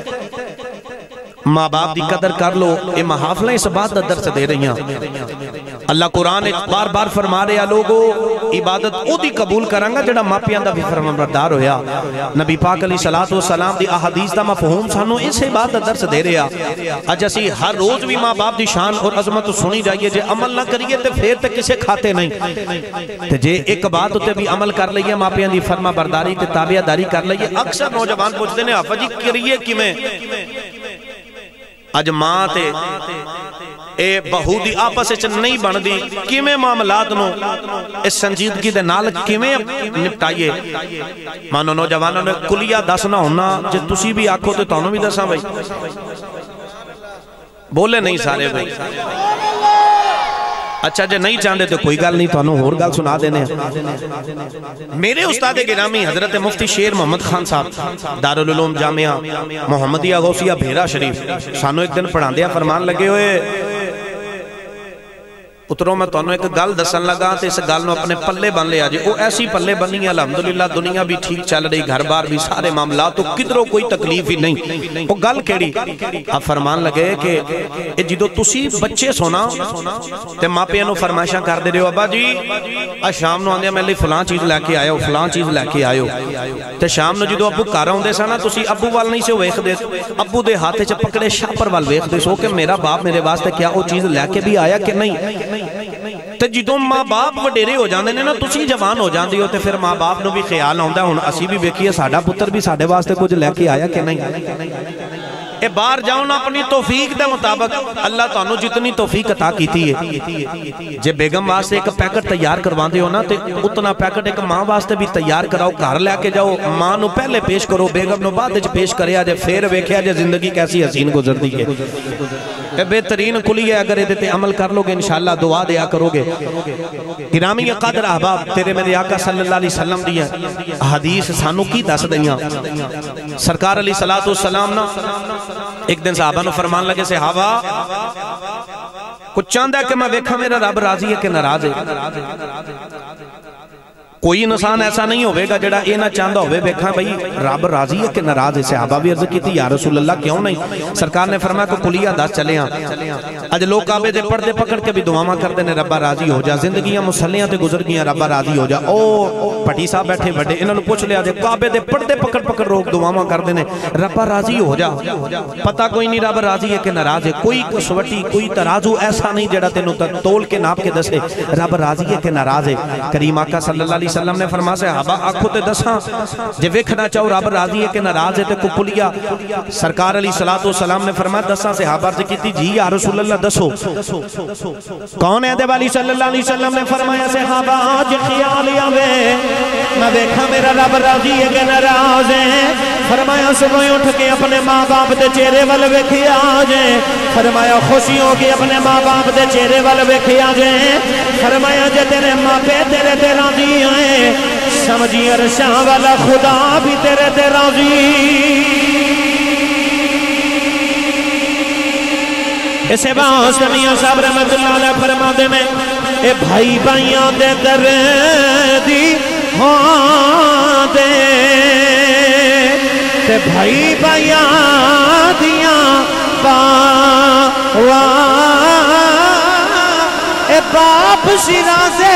[SPEAKER 2] ماں باپ دی قدر کر لو اے محافلیں اس بات دا درس دے رہی ہیں اللہ قرآن بار بار فرما رہے ہیں لوگو عبادت او دی قبول کرانگا جڑا ماں پیان دا بھی فرمانبردار ہویا نبی پاک علیہ السلام دی احادیث دا مفہوم سانو اس بات دا درس دے رہے ہیں اج اسی ہر روز بھی ماں باپ دی شان اور عظمت سنی جائیے جے عمل نہ کریے تے پھر تے کسے کھاتے نہیں تے جے ایک بات ہوتے بھی عمل کر لئیے ماں پیان دی فرما برداری تے تابعہ داری کر لئیے اکثر نوجوان پوچھتے ہیں حافظ جی کریے کی میں اج ماں تے اے بہو دی آپس وچ نہیں بندی کیویں معاملات نو اس سنجیدگی دے نال کیویں نپٹائیے مانو نوجوانوں نے کلیہ دسنا ہونا جے تسی بھی آکھو تے تانوں بھی دساں بھائی بولے نہیں سارے بھائی اچھا جے نہیں چاہتے تو کوئی گل نہیں تانوں ہور گل سنا دینے میرے استاد گرامی حضرت مفتی شیر محمد خان صاحب دارالعلوم جامعہ محمدیہ غوثیہ بھیرا شریف سانو ایک دن پڑھان دیا فرمان لگے ہوئے پتروں میں تانوں ایک گل دسن لگا تے اس گل نو اپنے پلے بن لیا جے او ایسی پلے بنی ہے الحمدللہ دنیا بھی ٹھیک چل رہی گھر بار بھی سارے معاملات تو کدھروں کوئی تکلیف ہی نہیں او گل کیڑی اب فرمان لگے کہ جدو تسی بچے سونا تے ماں پیو نو فرمائشاں کر دے رہے ہو ابا جی آ شام نو آندے میرے لیے فلاں چیز لے کے آئے ہو فلاں چیز لے کے آئے ہو تے شام نو جدو ابو گھر اوندے سن نا تسی ابو وال نہیں سے ویکھدے ابو دے ہاتھ وچ پکڑے شاپر وال ویکھدے سو کہ میرا باپ میرے واسطے کیا او چیز لے کے بھی آیا کہ نہیں تے جدوں ماں باپ وڈیرے ہو جاندے نے نا تسی جوان ہو جاندے ہو تے پھر ماں باپ نو بھی خیال آوندا ہن اسی بھی ویکھیے ساڈا پتر بھی ساڈے واسطے کچھ لے کے آیا کہ نہیں اے باہر جاؤ نا اپنی توفیق دے مطابق اللہ تانوں جتنی توفیق عطا کیتی ہے جے بیگم واسطے ایک پیکٹ تیار کرواندے ہو نا تے اتنا پیکٹ ایک ماں واسطے بھی تیار کراؤ گھر لے کے جاؤ ماں نو پہلے پیش کرو بیگم نو بعد وچ پیش کریا جے پھر ویکھیا جے زندگی کیسی حسین گزردی ہے اے بہترین کلی ہے اگر تے عمل کر لو گے انشاءاللہ دعا دیا کرو گے گرامی قدر احباب تیرے میرے آقا صلی اللہ علیہ وسلم دی حدیث سانو کی دس دیاں سرکار علیہ السلام نا ایک دن صحابہ نو فرمان لگے صحابہ کچھ چاندہ ہے کہ میں ویکھا میرا رب راضی ہے کہ ناراض ہے کوئی انسان ایسا نہیں ہوئے گا جڑا اے نہ چاندہ ہوئے ویکھا بھئی رب راضی ہے کہ ناراض ہے صحابہ بھی عرض کی تھی یا رسول اللہ کیوں نہیں سرکار نے فرمایا کہ کلیہ دس چلے ہیں اج لوگ کعبے دے پردے پکڑ کے بھی دعاواں کر دینے ربا راضی ہو جا زندگیاں مسلیاں تے گزر گیاں ربا راضی ہو جا او پٹی صاحب بیٹھے بڑے انہوں نے پوچھ لیا جے کعبے دے پردے پکڑ پکڑ روک دعاواں کر دینے ربا راضی ہو جا پتہ کوئی نہیں رب راضی ہے کہ ناراض ہے کوئی کسوٹی کوئی ترازو ایسا نہیں جڑا تینوں تول کے ناپ کے دسے رب راضی ہے کہ ناراض ہے کریم آقا صلی اللہ علیہ وسلم نے فرما صحابہ آنکھوں تے دساں جے ویکھنا چاہو رب راضی ہے کہ ناراض ہے تے کو کلیہ سرکار علیہ السلام نے فرمایا دساں صحابہ سے کیتی جی یا رسول اللہ دسو کون ہے دے والی صلی اللہ علیہ وسلم نے فرمایا صحابہ آج خیال آوے میں ویکھا میرا رب راضی ہے کہ ناراض ہے فرمایا صبح اٹھ کے اپنے ماں باپ دے چہرے وال ویکھیا جے فرمایا خوشی ہو کے اپنے ماں باپ دے چہرے وال ویکھیا جے فرمایا جے تیرے ماں پے تیرے تے راضی ہیں سمجھی عرشاں والا خدا بھی تیرے تے راضی اسے واسطے میاں صاحب رحمت اللہ علیہ فرما دے میں اے بھائی بھائیاں دے دردی ہاں دے تے بھائی بھائیاں دیاں باوا اے باپ شیرازے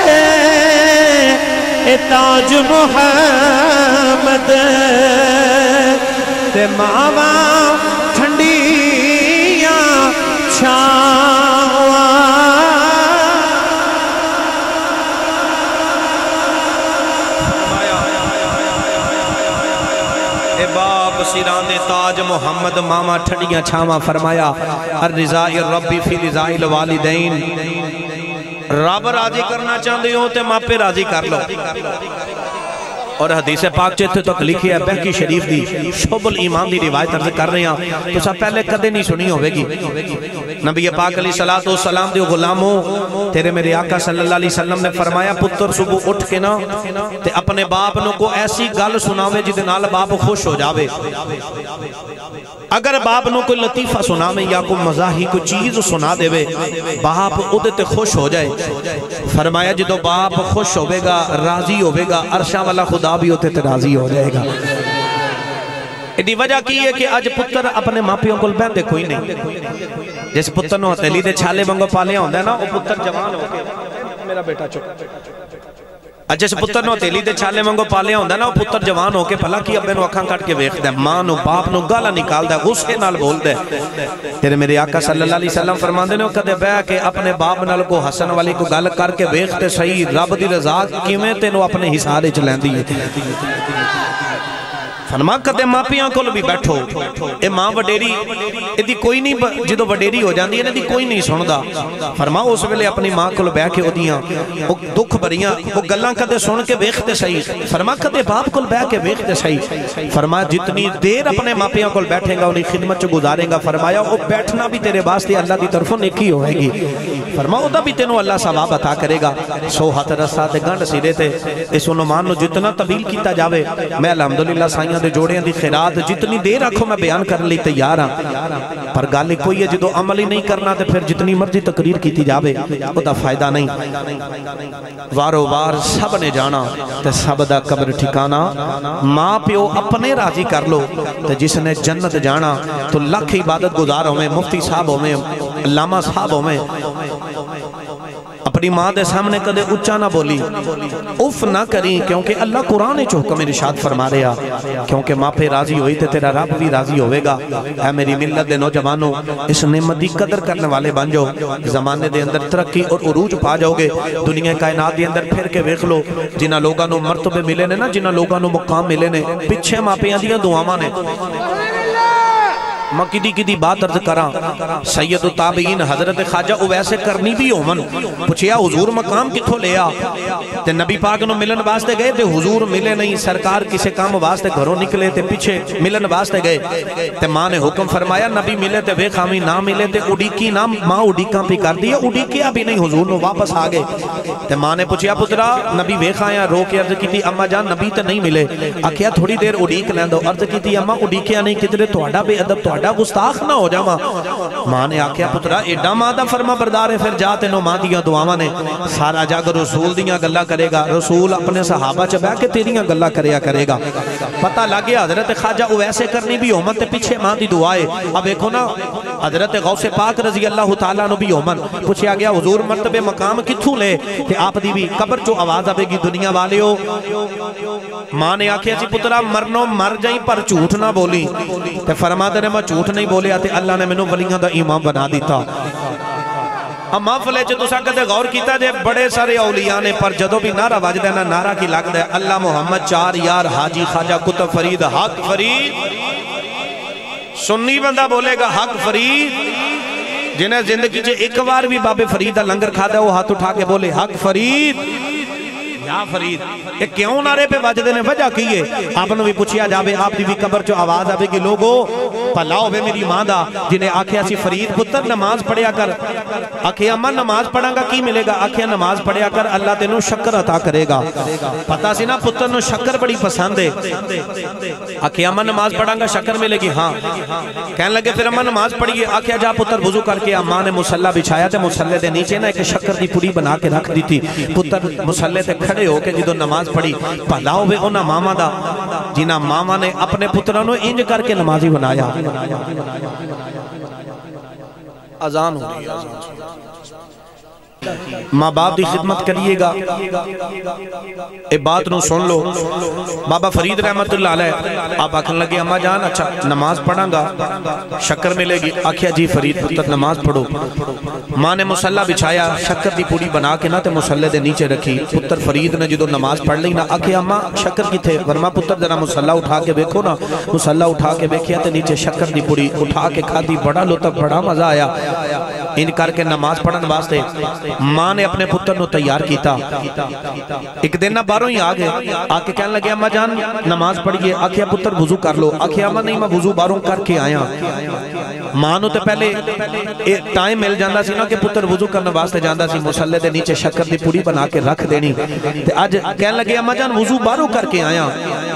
[SPEAKER 2] اے تاج محمد تے ماوا ٹھنڈیاں چھاواں اے باپ سیران تاج محمد ماما ٹھنڈیاں چھاواں فرمایا الرضا ربی فی رضا الوالدین رب راضی کرنا چاہتے ہو تے ماں پہ راضی کر لو اور حدیث پاک چیتے تک لکھی ہے بہکی شریف دی شعب الایمان دی روایت عرض کر رہے ہیں تو سب پہلے کدے نہیں سنی ہوئے گی نبی پاک علیہ السلام دیو غلاموں تیرے میرے آقا صلی اللہ علیہ وسلم نے فرمایا پتر صبح اٹھ کے نا تے اپنے باپ نو کو ایسی گل سناوے جدے نال باپ خوش ہو جاوے اگر باپ نو کوئی لطیفہ سناوے یا کوئی مزاحی کوئی چیز سنا دے وے باپ ادھے تے خوش ہو جائے فرمایا جدو باپ خوش ہوئے گا راضی ہوئے گا عرشاں والا خدا بھی ہوتے تے راضی ہو جائے گا ایڈی وجہ کی ہے کہ آج پتر اپنے ماپیوں کو بہن دے کوئی نہیں جیسے پتر نو ہتیلی دے چھالے بنگو پالیا ہوندہ ہے نا وہ پتر جوان ہو کے میرا بیٹا چھوٹا جیسے پتر نو ہتیلی دے چھالے بنگو پالیا ہوندہ ہے نا وہ پتر جوان ہو کے پھلا کی ابے نو اکھاں کٹ کے ویخ دے ماں نو باپ نو گالا نکال دے غصے نال بول دے تیرے میرے آقا صلی اللہ علیہ وسلم فرمان دے نے کدے بے کہ اپنے باپ نال کو حسن والی کو گال کر کے ویخ تے صحیح رب دی رضا کیویں تے نو اپنے حسارے چلین دی فرما کدے ماپیاں کول بھی بیٹھو اے ماں وڈیری ایدی کوئی نہیں جدو وڈیری ہو جاندی ہے دی کوئی نہیں سندا فرما اس ویلے اپنی ماں کول بیٹھ کے اودیاں او دکھ بھریاں او گلاں کدے سن کے ویکھتے صحیح فرما کدے باپ کول بیٹھ کے ویکھتے صحیح فرما جتنی دیر اپنے ماپیاں کول بیٹھے گا انہی خدمت چ گزارے گا فرمایا او بیٹھنا بھی تیرے واسطے اللہ دی طرفوں نیکی ہوئے گی فرما او دا بھی تینوں اللہ ثواب عطا کرے گا سو ہاتھ رسا تے گنڈ سیرے تے اس عنوان نو جتنا طویل کیتا جاوے میں الحمدللہ سائیاں دے جوڑیاں دی خیرات جتنی دیر رکھو میں بیان کرنے لی تیار ہاں پر گالی کوئی ہے جدو عمل ہی نہیں کرنا تے پھر جتنی مرضی تقریر کیتی جاوے او دا فائدہ نہیں وارو وار سب نے جانا تے سب دا قبر ٹھکانا ماں پیو اپنے راضی کر لو تے جس نے جنت جانا تو لکھ عبادت گزار ہوئے مفتی صاحب ہوئے علامہ صاحب ہوئے اپنی ماں دے سامنے کدے اچھا نہ بولی اف نہ کریں کیونکہ اللہ قرآن چو حکم ارشاد فرما رہا کیونکہ ماں پہ راضی ہوئی تے تیرا رب بھی راضی ہوئے گا اے میری ملت دے نوجوانوں اس نعمت دی قدر کرنے والے بن جاؤ زمانے دے اندر ترقی اور عروج پا جاؤ گے دنیا کائنات دے اندر پھر کے ویکھ لو جنہ لوگاں نو مرتبے ملے نے نا جنہ لوگاں نو مقام ملے نے پیچھے ماں پیاں دیاں دعاواں نے میں کدی بات عرض کراں سید التابعین حضرت خواجہ اویس کرنی بھی ہومن پوچھیا حضور مقام کتھوں لیا تے نبی پاک نو ملن واسطے گئے تے حضور ملے نہیں سرکار کسے کام واسطے گھروں نکلے تے پیچھے ملن واسطے گئے تے ماں نے حکم فرمایا نبی ملے تے وے خامی نہ ملے تے اڈیکی نہ ماں اڈیکاں پہ کر دیا اڈیکیا بھی نہیں حضور نو واپس آگے تے ماں نے پوچھیا پترا نبی وے خایا رو کے عرض کی تھی اما جان نبی تے نہیں ملے آکھیا تھوڑی دیر اڈیک لیں دو عرض کی تھی اما اڈیکیا نہیں کدرے توڑا بے ادب توڑا گستاخ نہ ہو جاما ماں نے آکھیا پترا ایڈا ماں دا فرما بردار ہے پھر جاتے نو ماں دیا دعاواں نے سارا جاگ رسول دیا گلہ کرے گا رسول اپنے صحابہ چبہ کے تیریاں گلہ کرے گا پتہ لگے حضرت خواجہ اویسے کرنی بھی ہومن تے پیچھے ماں دی دعائے اب ایکھو نا حضرت غوث پاک رضی اللہ تعالیٰ نو بھی ہومن پوچھیا گیا حضور مرتبہ مقام کتھوں لے کہ آپ دی بھی قبر چو آواز آبے گی دنیا والے ہو ماں نے آکھیا جی پترا مرنو مر جائیں پر جھوٹ نہ بولی تے فرما دے میں جھوٹ نہیں بولیا تے اللہ نے میں نو ولیاں دا امام بنا دیتا اب محفلے چ تساں کدے غور کیتا جے بڑے سارے اولیاء نے پر جدو بھی نعرہ وجدا نا نعرہ کی لگدا ہے اللہ محمد چار یار حاجی خواجہ کتب فرید حق فرید سنی بندہ بولے گا حق فرید جنہیں زندگی چ ایک بار بھی بابے فرید دا لنگر کھادا ہے وہ ہاتھ اٹھا کے بولے حق فرید یا فرید یہ کیوں نعرے پہ وجدے نے وجہ کیے آپ نے بھی پوچھیا جاوے آپ دی بھی قبر چو آواز آوے گی لوگو پلاؤ بے میری ماں دا جنہیں آکھیا سی فرید پتر نماز پڑھیا کر آکھیا اماں نماز پڑھاں گا کی ملے گا آکھیا نماز پڑھیا کر اللہ تینوں شکر عطا کرے گا پتہ سی نا پتر نو شکر بڑی پسند ہے آکھیا اماں نماز پڑھاں گا شکر ملے گی ہاں کہنے لگے پھر اماں نماز پڑھیے آکھیا جا پتر وضو کر کے اماں نے مسلح بچھایا تے مسلح دے نیچے نا ایک شکر دی پوری بنا کے رکھ دی تھی پتر مسلح تے کھڑے ہو کے جدو نماز پڑھی پہلاؤ بے اونا ماما دا جنہ ماما نے اپنے پترانو انج کر کے نمازی بنایا اذان ہو رہی ہے ماں باپ دی خدمت کریے گا اے بات نو سن لو بابا فرید رحمت اللہ علیہ آپ آکھن لگے اماں جان اچھا نماز پڑھاں گا شکر ملے گی آکھیا جی فرید پتر نماز پڑھو ماں نے مسلح بچھایا شکر دی پوری بنا کے نہ تے مسلح دے نیچے رکھی پتر فرید نے جدو نماز پڑھ لی نا آکھیا اماں شکر کی تھے ورما پتر ذرا مسلح اٹھا کے بیکھو نا مسلح اٹھا کے بیکھیا تے نیچے شکر دی پوری اٹھا کے کھا دی بڑا لطف بڑا مزہ آیا ان کر کے نماز پڑھن واسطے ماں نے اپنے پتر نو تیار کیتا ایک دن نہ باروں ہی آگے آکے کہنے لگے اماں جان نماز پڑھئے آکھیا پتر وضو کر لو آکھیا اماں نہیں میں وضو باروں کر کے آیا ماں نو تے پہلے ٹائم مل جاندہ سی نا کہ پتر وضو کرنے واسطے جاندہ سی مسلح دے نیچے شکر دی پوری بنا کے رکھ دینی تے آج کہنے لگے اماں جان وضو باروں کر کے آیا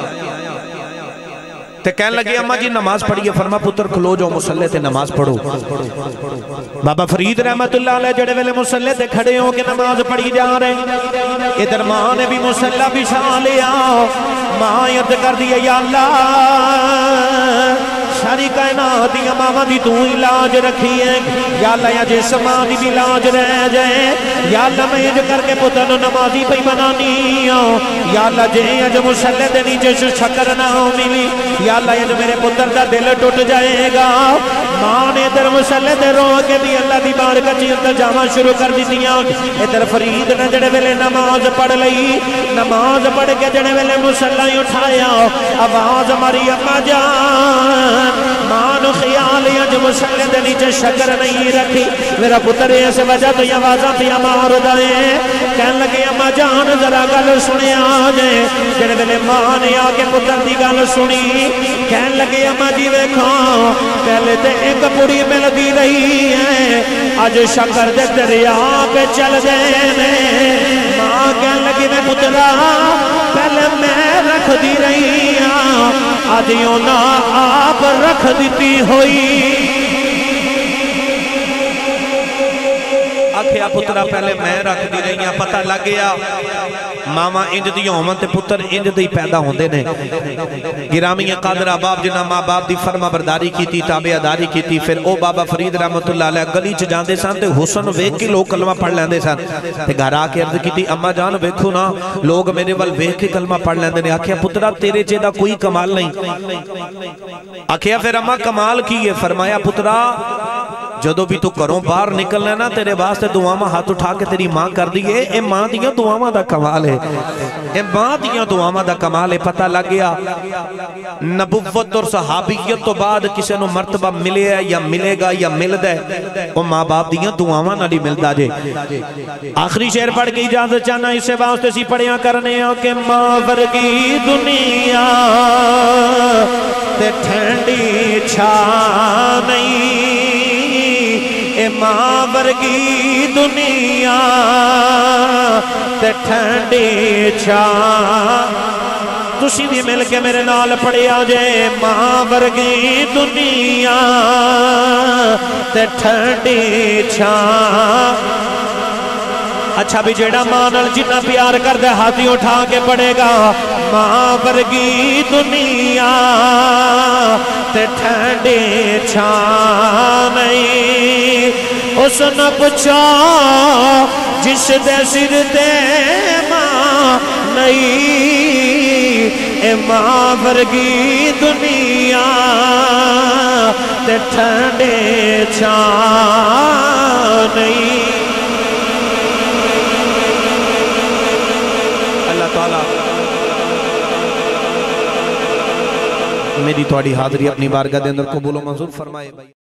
[SPEAKER 2] تے کہنے لگے اماں جی نماز پڑھئے فرما پتر کھلو جو مسلح تے نماز پڑھو بابا فرید رحمت اللہ علیہ جڑے ویلے مسلح تے کھڑے ہو کے نماز پڑھی جا رہے ادھر ماں نے بھی مسلح بچھا لیا ماں عرض کر دیا یا اللہ
[SPEAKER 1] सारी कायनात दी मावां दी तू ही लाज रखी है या अल्लाह या जिस मां दी भी लाज रह जाए या अल्लाह मैं इंज करके पुत्र नूं नमाजी पई बनानी या अल्लाह जे अज मुसल्ले दे नीचे शक्कर ना मिली या अल्लाह अज मेरे पुत्र दा दिल टूट जाएगा। मां ने इधर मुसल्ले ते रो के भी अल्लाह दी बारगाह च इंतजामा शुरू कर दित्तियां। इधर फरीद ने जड़े वेले नमाज पढ़ लई, नमाज पढ़ के जड़े वेले मुसल्ला उठाया, आवाज मारी अम्मा जान। मां नूं ख्याल अज मुसल्ले दे नीचे शक्कर नहीं रखी, मेरा पुत्र इस वजह तो आवाज़ां पिया मारदा है। कहन लगे अम्मा जान जरा गल सुनिया जे। जड़े वेले मां ने आके पुत्र दी गल सुनी, कहन लगे अम्मा जी वेखो पहले ते एक कुड़ी मिलती रही है, अज शक्कर दे दरिया पे चल गए ने। मां कहन लगी मैं पुत्रा पहले मैं रख दी रही हाँ, अज उन्हें आप रख दी हुई।
[SPEAKER 2] आखिया पुत्रा पहले मैं रख दी रही हाँ, पता लग गया मावा इंज दी होवन ते पुत्र इंज दे पैदा होंदे ने। गिरामी कादरा बाप जिन्हां मां बाप दी फरमा बरदारी कीती, ताबेदारी कीती, फिर ओ बाबा फरीद रहमतुल्लाह अलैह गली च जांदे सन ते हुस्न वेख के लोग कलमा पढ़ लैंदे सन ते घर आके अर्ज कीती अम्मा जान वेखो ना लोग मेरे वल वेख के कलमा पढ़ लैंदे ने। आखिया पुत्रा तेरे च दा कोई कमाल नहीं। आखिया फिर अम्मा कमाल की है? फरमाया पुत्रा जदों भी तू घरों बाहर निकलना ना तेरे वास्ते दुआवां हाथ उठा के तेरी मां कर दी है। ये मां दियां दुआवां दा कमाल है, ये मां दियां दुआवां दा कमाल है। पता लग गया नबुव्वत और सहाबियत तो बाद किसी नूं मर्तबा मिले या मिलेगा या मिलदा है वो मां बाप दियां दुआवां नाल ही मिलदा जे। आखिरी शेर पढ़ के इजाजत चाहना, इसे वास्ते सी पढ़िया करने कि मां वर्गी दुनिया ते ठंडी छा नहीं, ए मां वर्गी दुनिया ते ठंडी छा। तुसी भी मिल के मेरे नाल पढ़िया जे मां वर्गी दुनिया ते ठंडी छा। अच्छा भी जेड़ा मां नाल जिन्ना प्यार करदा हाथी उठा के पड़ेगा मां वर्गी दुनिया ते ठंडी छा नहीं। उसने पूछा जिस दे सिर ते मां नहीं, ए मां वर्गी दुनिया ते ठंडे छा नहीं। अल्लाह ताला मेरी थोड़ी हाज़री अपनी बारगाह दे अंदर कबूल मंजूर फरमाए।